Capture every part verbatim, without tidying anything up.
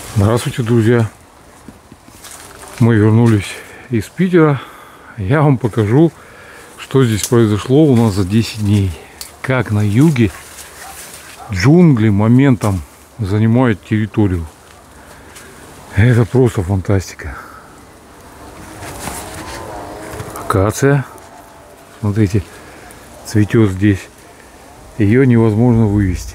Здравствуйте, друзья! Мы вернулись из Питера. Я вам покажу, что здесь произошло у нас за десять дней. Как на юге джунгли моментом занимают территорию. Это просто фантастика. Акация, смотрите, цветет здесь. Ее невозможно вывести.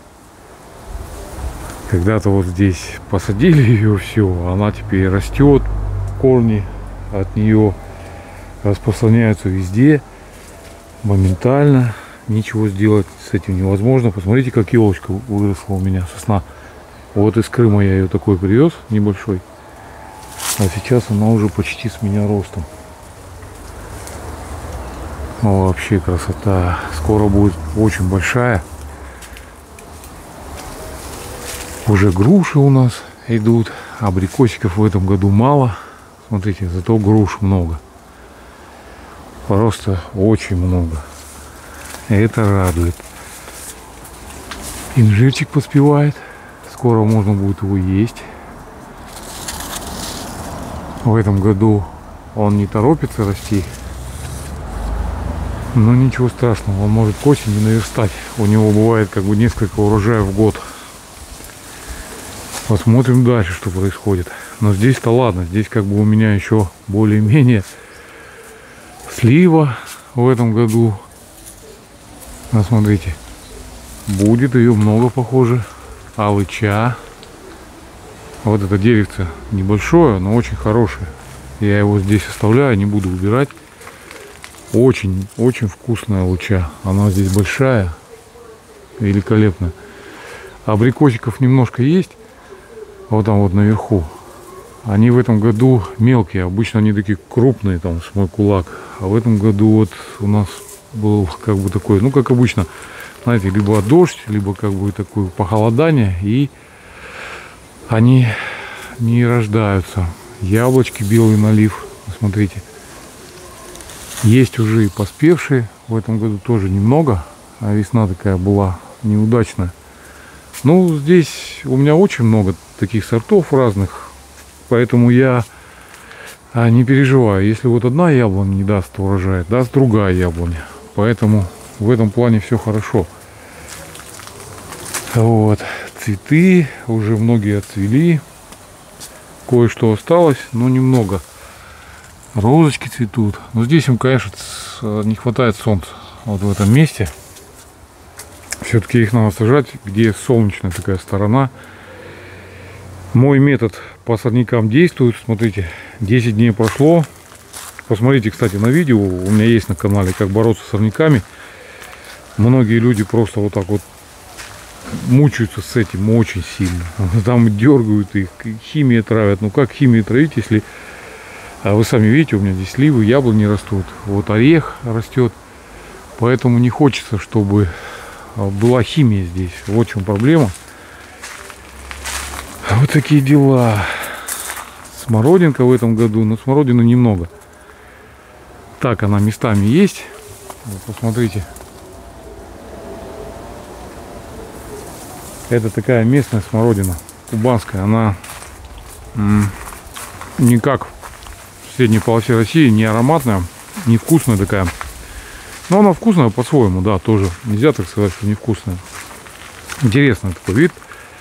Когда-то вот здесь посадили ее, все, она теперь растет, корни от нее распространяются везде, моментально, ничего сделать с этим невозможно. Посмотрите, как елочка выросла у меня, сосна. Вот из Крыма я ее такой привез, небольшой, а сейчас она уже почти с меня ростом. Ну, вообще красота, скоро будет очень большая. Уже груши у нас идут, абрикосиков в этом году мало. Смотрите, зато груш много. Просто очень много. Это радует. Инжирчик поспевает. Скоро можно будет его есть. В этом году он не торопится расти. Но ничего страшного, он может к осени наверстать. У него бывает как бы несколько урожаев в год. Посмотрим дальше, что происходит. Но здесь-то ладно. Здесь как бы у меня еще более-менее слива в этом году. Ну, смотрите. Будет ее много, похоже. Алыча. Вот это деревце небольшое, но очень хорошее. Я его здесь оставляю, не буду убирать. Очень, очень вкусная алыча. Она здесь большая. Великолепная. Абрикосиков немножко есть. Вот там вот наверху. Они в этом году мелкие. Обычно они такие крупные, там, с мой кулак. А в этом году вот у нас был как бы такой, ну, как обычно, знаете, либо дождь, либо как бы такое похолодание. И они не рождаются. Яблочки, белый налив. Смотрите. Есть уже и поспевшие. В этом году тоже немного. А весна такая была неудачная. Ну, здесь у меня очень много таких сортов разных, поэтому я не переживаю. Если вот одна яблоня не даст урожая, даст другая яблоня. Поэтому в этом плане все хорошо. Вот. Цветы уже многие отцвели. Кое-что осталось, но немного. Розочки цветут. Но здесь им, конечно, не хватает солнца. Вот в этом месте. Все-таки их надо сажать, где солнечная такая сторона. Мой метод по сорнякам действует. Смотрите, десять дней прошло. Посмотрите, кстати, на видео. У меня есть на канале, как бороться с сорняками. Многие люди просто вот так вот мучаются с этим очень сильно. Там дергают их, химией травят. Ну как химией травить, если... А вы сами видите, у меня здесь сливы, яблони растут. Вот орех растет. Поэтому не хочется, чтобы... была химия здесь. Вот в чем проблема. Вот такие дела. Смородинка в этом году, но смородины немного. Так, она местами есть. Вот, посмотрите. Это такая местная смородина. Кубанская. Она не как в средней полосе России, не ароматная, не вкусная такая. Но она вкусная по-своему, да, тоже. Нельзя так сказать, что невкусная. Интересный такой вид.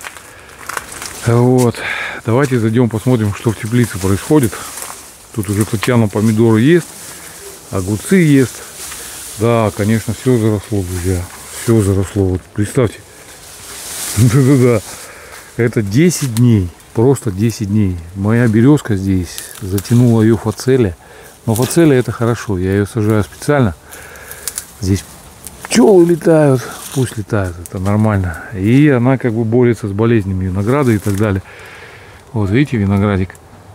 Вот. Давайте зайдем, посмотрим, что в теплице происходит. Тут уже Татьяна помидоры ест, огурцы ест. Да, конечно, все заросло, друзья. Все заросло. Вот представьте. Да-да-да. Это десять дней. Просто десять дней. Моя березка здесь затянула ее фацелия. Но фацелия это хорошо. Я ее сажаю специально. Здесь пчелы летают, пусть летают, это нормально. И она как бы борется с болезнями винограда и так далее. Вот видите, виноградик.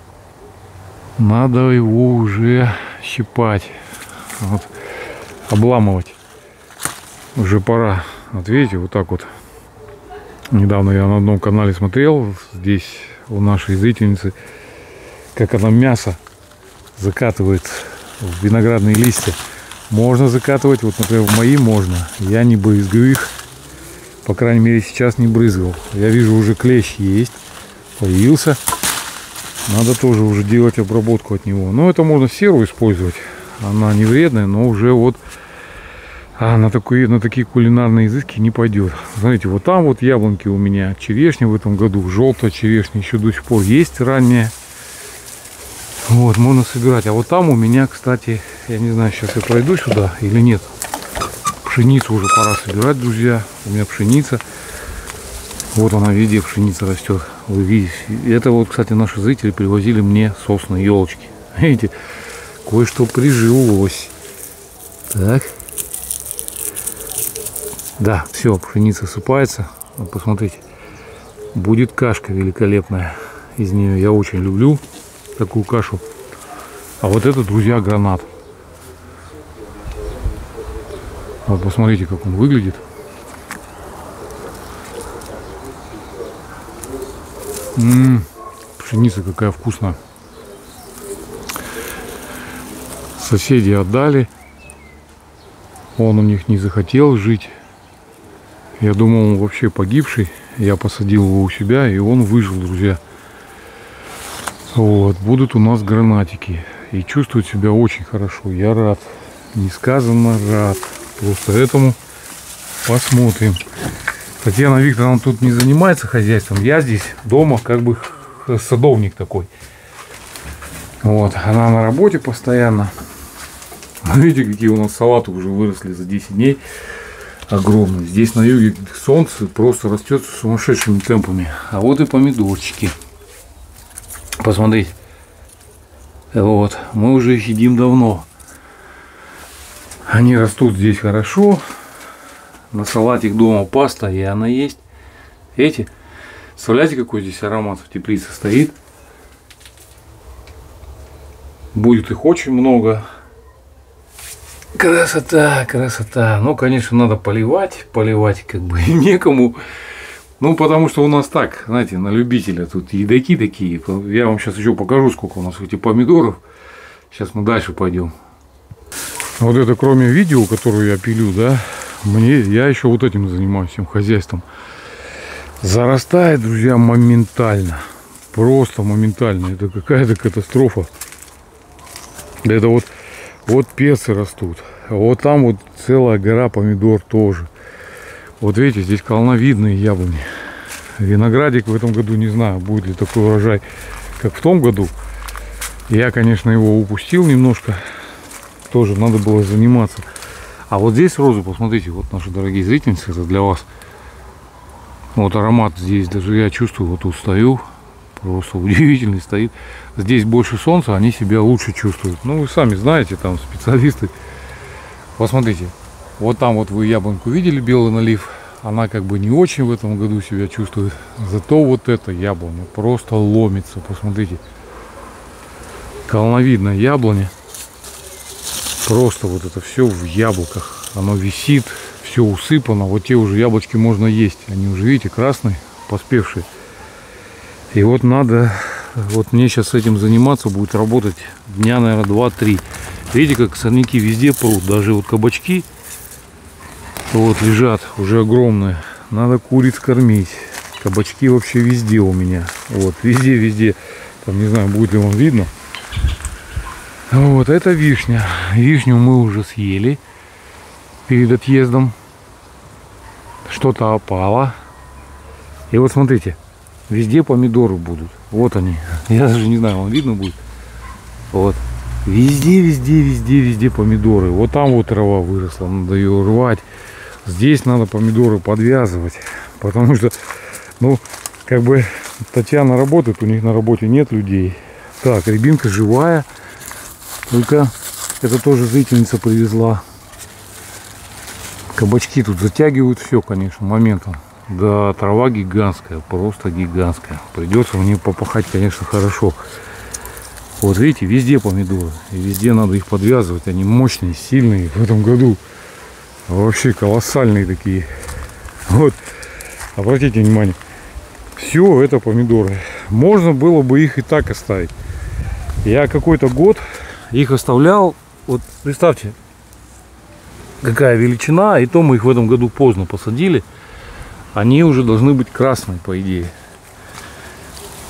Надо его уже щипать, вот, обламывать. Уже пора. Вот видите, вот так вот. Недавно я на одном канале смотрел, здесь у нашей зрительницы, как она мясо закатывает в виноградные листья. Можно закатывать, вот, например, в мои можно. Я не брызгаю их. По крайней мере, сейчас не брызгал. Я вижу, уже клещ есть. появился. Надо тоже уже делать обработку от него. Но это можно серу использовать. Она не вредная, но уже вот а на, такой, на такие кулинарные изыски не пойдет. Смотрите, вот там вот яблоньки у меня. Черешня в этом году. Желтая черешня еще до сих пор есть ранняя. Вот, можно собирать. А вот там у меня, кстати, я не знаю, сейчас я пройду сюда или нет. Пшеницу уже пора собирать, друзья. У меня пшеница. Вот она, везде пшеница растет. Вы видите. Это вот, кстати, наши зрители привозили мне сосны, елочки. Видите, кое-что прижилось. Так. Да, все, пшеница сыпается. Вот посмотрите. Будет кашка великолепная из нее. Я очень люблю такую кашу. А вот это, друзья, гранат. Вот посмотрите, как он выглядит. М-м, пшеница какая вкусная. Соседи отдали. Он у них не захотел жить. Я думал, он вообще погибший. Я посадил его у себя, и он выжил, друзья. Вот, будут у нас гранатики. И чувствует себя очень хорошо. Я рад. Несказанно рад. Просто этому посмотрим. Татьяна Викторовна тут не занимается хозяйством. Я здесь дома как бы садовник такой. Вот, она на работе постоянно. Видите, какие у нас салаты уже выросли за десять дней. Огромные. Здесь на юге солнце просто растет сумасшедшими темпами. А вот и помидорчики. Посмотрите. Вот, мы уже их едим давно. Они растут здесь хорошо. На салатик дома паста, и она есть. Видите? Представляете, какой здесь аромат в теплице стоит? Будет их очень много. Красота, красота. Ну, конечно, надо поливать. Поливать как бы некому. Ну, потому что у нас так, знаете, на любителя. Тут едоки такие. Я вам сейчас еще покажу, сколько у нас этих помидоров. Сейчас мы дальше пойдем. Вот это, кроме видео, которое я пилю, да, мне, я еще вот этим занимаюсь, всем хозяйством. Зарастает, друзья, моментально. Просто моментально. Это какая-то катастрофа. Это вот, вот перцы растут. Вот там вот целая гора помидор тоже. Вот видите, здесь колоновидные яблони. Виноградик в этом году, не знаю, будет ли такой урожай, как в том году. Я, конечно, его упустил немножко. Тоже надо было заниматься. А вот здесь розы, посмотрите, вот наши дорогие зрительницы, это для вас. Вот аромат здесь, даже я чувствую, вот тут стою, просто удивительный стоит. Здесь больше солнца, они себя лучше чувствуют. Ну, вы сами знаете, там специалисты. Посмотрите, вот там вот вы яблоньку видели, белый налив. Она как бы не очень в этом году себя чувствует. Зато вот эта яблоня просто ломится, посмотрите. Колоновидная яблоня. Просто вот это все в яблоках. Оно висит, все усыпано. Вот те уже яблочки можно есть. Они уже, видите, красные, поспевшие. И вот надо, вот мне сейчас с этим заниматься, будет работать дня, наверное, два-три. Видите, как сорняки везде прут. Даже вот кабачки вот лежат уже огромные. Надо куриц кормить. Кабачки вообще везде у меня. Вот, везде, везде. Там, не знаю, будет ли вам видно. Вот, это вишня. Вишню мы уже съели перед отъездом. Что-то опало. И вот смотрите, везде помидоры будут. Вот они. Я даже не знаю, вам видно будет. Вот. Везде, везде, везде, везде помидоры. Вот там вот трава выросла, надо ее рвать. Здесь надо помидоры подвязывать. Потому что, ну, как бы Татьяна работает, у них на работе нет людей. Так, рябинка живая. Только это тоже зрительница привезла. Кабачки тут затягивают все, конечно, моментом. Да, трава гигантская, просто гигантская. Придется мне попахать, конечно, хорошо. Вот видите, везде помидоры. И везде надо их подвязывать. Они мощные, сильные в этом году. Вообще колоссальные такие. Вот, обратите внимание. Все это помидоры. Можно было бы их и так оставить. Я какой-то год их оставлял, вот представьте, какая величина, и то мы их в этом году поздно посадили. Они уже должны быть красные, по идее.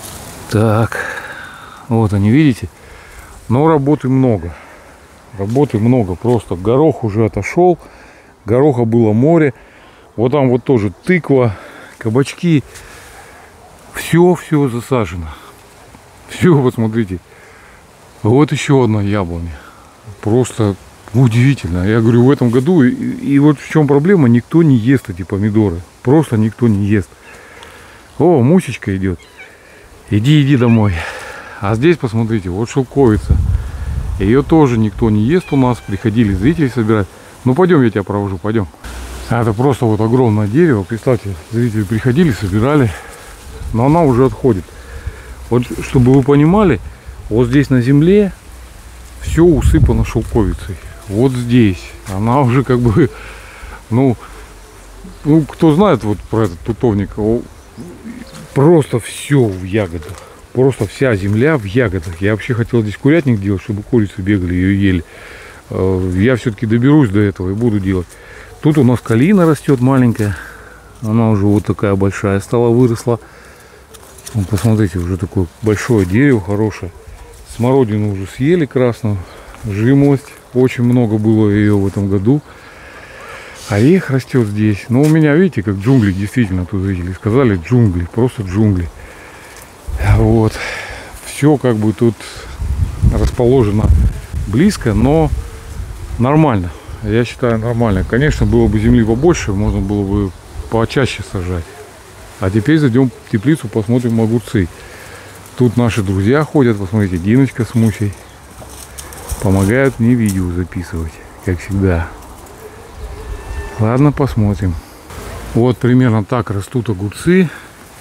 Так, вот они, видите? Но работы много. Работы много. Просто горох уже отошел. Гороха было море. Вот там вот тоже тыква, кабачки. Все, все засажено. Все, посмотрите. Вот еще одна яблоня. Просто удивительно. Я говорю, в этом году, и, и вот в чем проблема, никто не ест эти помидоры. Просто никто не ест. О, Мусечка идет. Иди, иди домой. А здесь, посмотрите, вот шелковица. Ее тоже никто не ест у нас. Приходили зрители собирать. Ну, пойдем, я тебя провожу, пойдем. Это просто вот огромное дерево. Представьте, зрители приходили, собирали. Но она уже отходит. Вот, чтобы вы понимали, вот здесь на земле все усыпано шелковицей. Вот здесь. Она уже как бы, ну, ну кто знает вот про этот тутовник, просто все в ягодах. Просто вся земля в ягодах. Я вообще хотел здесь курятник делать, чтобы курицы бегали, ее ели. Я все-таки доберусь до этого и буду делать. Тут у нас калина растет маленькая. Она уже вот такая большая стала, выросла. Вон, посмотрите, уже такое большое дерево, хорошее. Смородину уже съели красную. Жимолость. Очень много было ее в этом году. Орех растет здесь. Но у меня, видите, как джунгли, действительно, тут видели, сказали джунгли, просто джунгли. Вот. Все как бы тут расположено близко, но нормально. Я считаю, нормально. Конечно, было бы земли побольше, можно было бы почаще сажать. А теперь зайдем в теплицу, посмотрим огурцы. Тут наши друзья ходят, посмотрите, Диночка с Мусей. Помогают мне видео записывать, как всегда. Ладно, посмотрим. Вот примерно так растут огурцы.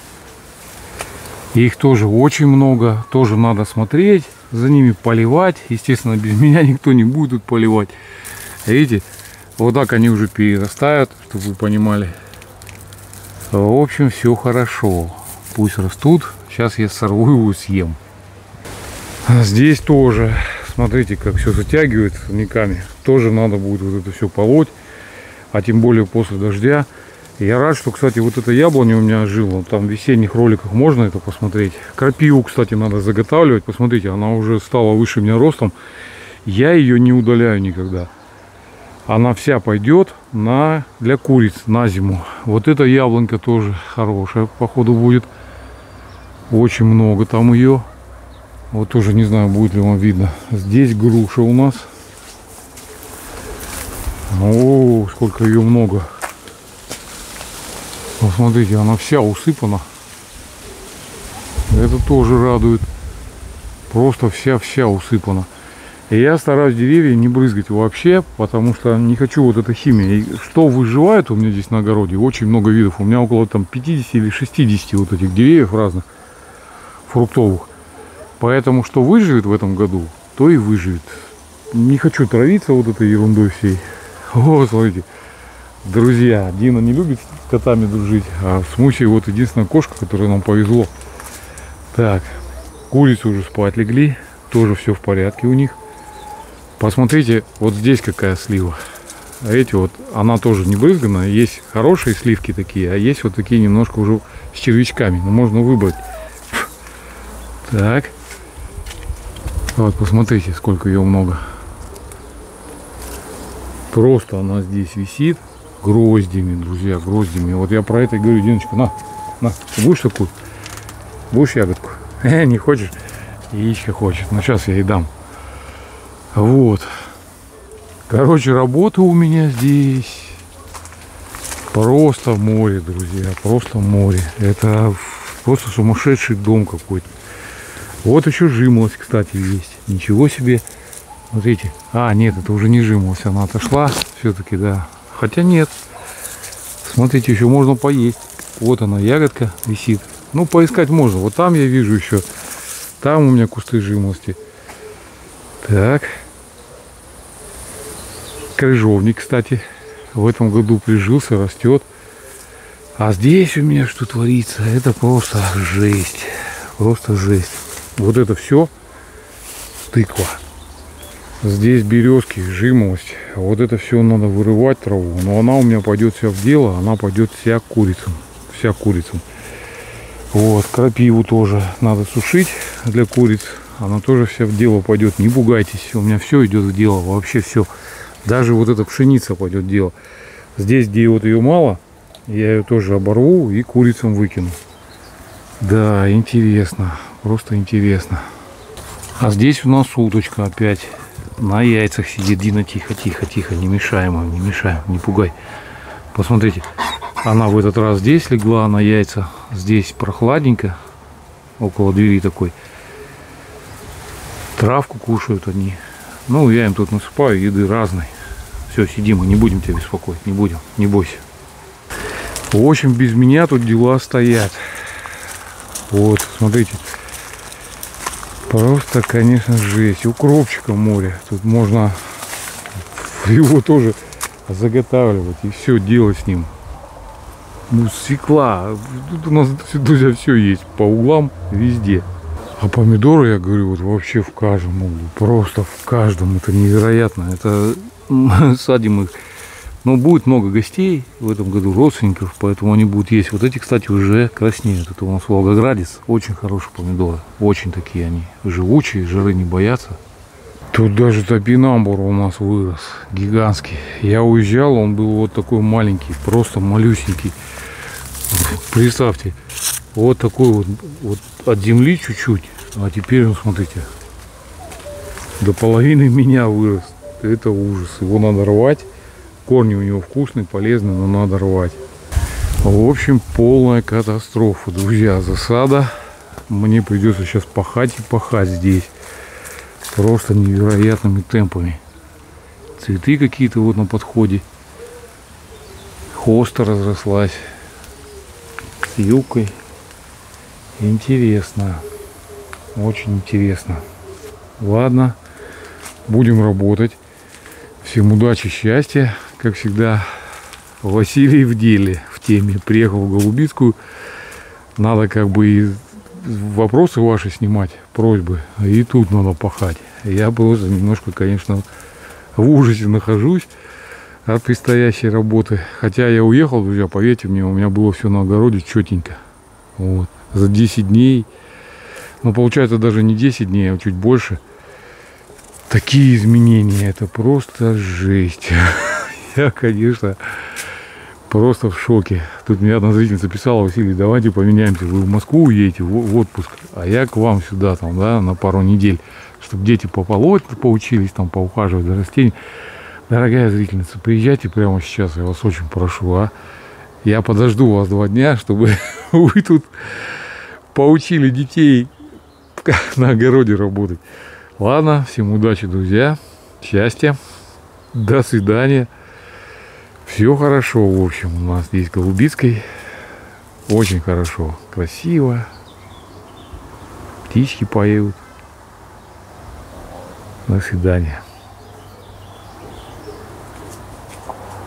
Их тоже очень много. Тоже надо смотреть, за ними поливать. Естественно, без меня никто не будет тут поливать. Видите, вот так они уже перерастают, чтобы вы понимали. В общем, все хорошо. Пусть растут. Сейчас я сорву его, съем. А здесь тоже, смотрите, как все затягивает сорняками. Тоже надо будет вот это все полоть. А тем более после дождя. Я рад, что, кстати, вот эта яблоня у меня жила. Там в весенних роликах можно это посмотреть. Крапиву, кстати, надо заготавливать. Посмотрите, она уже стала выше меня ростом. Я ее не удаляю никогда. Она вся пойдет на, для куриц на зиму. Вот эта яблонька тоже хорошая, походу, будет. Очень много там ее. Вот тоже не знаю, будет ли вам видно. Здесь груша у нас. О, сколько ее много. Посмотрите, она вся усыпана. Это тоже радует. Просто вся-вся усыпана. И я стараюсь деревья не брызгать вообще, потому что не хочу вот этой химии. И что выживает у меня здесь на огороде, очень много видов. У меня около там пятидесяти или шестидесяти вот этих деревьев разных, фруктовых. Поэтому что выживет в этом году, то и выживет. Не хочу травиться вот этой ерундой всей. Вот, смотрите. Друзья, Дина не любит с котами дружить, а с Мусей вот единственная кошка, которая нам повезло. Так, курицы уже спать легли, тоже все в порядке у них. Посмотрите, вот здесь какая слива. А эти вот, она тоже не брызгана. Есть хорошие сливки такие, а есть вот такие немножко уже с червячками. Но можно выбрать. Так. Вот, посмотрите, сколько ее много. Просто она здесь висит гроздями, друзья, гроздями. Вот я про это и говорю, Диночка, на, на, ты будешь такую? Будешь ягодку? Э, не хочешь? Яичко хочет. Ну, сейчас я ей дам. Вот. Короче, работа у меня здесь просто море, друзья. Просто море. Это просто сумасшедший дом какой-то. Вот еще жимолость, кстати, есть. Ничего себе. Смотрите. А, нет, это уже не жимолость. Она отошла все-таки, да. Хотя нет. Смотрите, еще можно поесть. Вот она, ягодка висит. Ну, поискать можно. Вот там я вижу еще. Там у меня кусты жимолости. Так. Крыжовник, кстати, в этом году прижился, растет. А здесь у меня что творится? Это просто жесть. Просто жесть. Вот это все тыква. Здесь березки, жимолость. Вот это все надо вырывать траву. Но она у меня пойдет вся в дело. Она пойдет вся курицам. Вся курицам. Вот, крапиву тоже надо сушить для куриц. Она тоже вся в дело пойдет. Не пугайтесь, у меня все идет в дело. Вообще все. Даже вот эта пшеница пойдет в дело. Здесь, где вот ее мало, я ее тоже оборву и курицам выкину. Да, интересно. Просто интересно. А здесь у нас уточка опять. На яйцах сидит. Дина, тихо, тихо, тихо. Не мешаем им, не мешаем, не пугай. Посмотрите. Она в этот раз здесь легла на яйца. Здесь прохладненько. Около двери такой. Травку кушают они. Ну, я им тут насыпаю еды разной. Все, сидим, мы не будем тебя беспокоить. Не будем, не бойся. В общем, без меня тут дела стоят. Вот, смотрите. Просто, конечно, жесть. Укропчика море. Тут можно его тоже заготавливать и все делать с ним. Ну, свекла. Тут у нас, друзья, все есть. По углам, везде. А помидоры, я говорю, вот вообще в каждом углу. Просто в каждом. Это невероятно. Это садим их. Но будет много гостей в этом году, родственников, поэтому они будут есть. Вот эти, кстати, уже краснеют. Это у нас волгоградец. Очень хорошие помидоры. Очень такие они живучие, жары не боятся. Тут даже топинамбур у нас вырос. Гигантский. Я уезжал, он был вот такой маленький, просто малюсенький. Представьте. Вот такой вот, вот от земли чуть-чуть. А теперь, ну, смотрите. До половины меня вырос. Это ужас. Его надо рвать. Корни у него вкусные, полезные, но надо рвать. В общем, полная катастрофа, друзья. Засада. Мне придется сейчас пахать и пахать здесь. Просто невероятными темпами. Цветы какие-то вот на подходе. Хоста разрослась. С юбкой. Интересно. Очень интересно. Ладно. Будем работать. Всем удачи, счастья. Как всегда, Василий в деле, в теме. Приехал в Голубицкую. Надо как бы и вопросы ваши снимать, просьбы. И тут надо пахать. Я просто немножко, конечно, в ужасе нахожусь от предстоящей работы. Хотя я уехал, друзья, поверьте мне, у меня было все на огороде четенько. Вот. За десять дней. Ну, получается, даже не десять дней, а чуть больше. Такие изменения, это просто жесть. Я, конечно, просто в шоке. Тут мне одна зрительница писала: Василий, давайте поменяемся. Вы в Москву уедете в отпуск, а я к вам сюда, там, да, на пару недель, чтобы дети пополоть поучились, там, поухаживать за растениями. Дорогая зрительница, приезжайте прямо сейчас, я вас очень прошу, а. Я подожду вас два дня, чтобы вы тут поучили детей на огороде работать. Ладно, всем удачи, друзья, счастья, до свидания. Все хорошо, в общем, у нас здесь в Голубицкой. Очень хорошо, красиво. Птички поют. До свидания.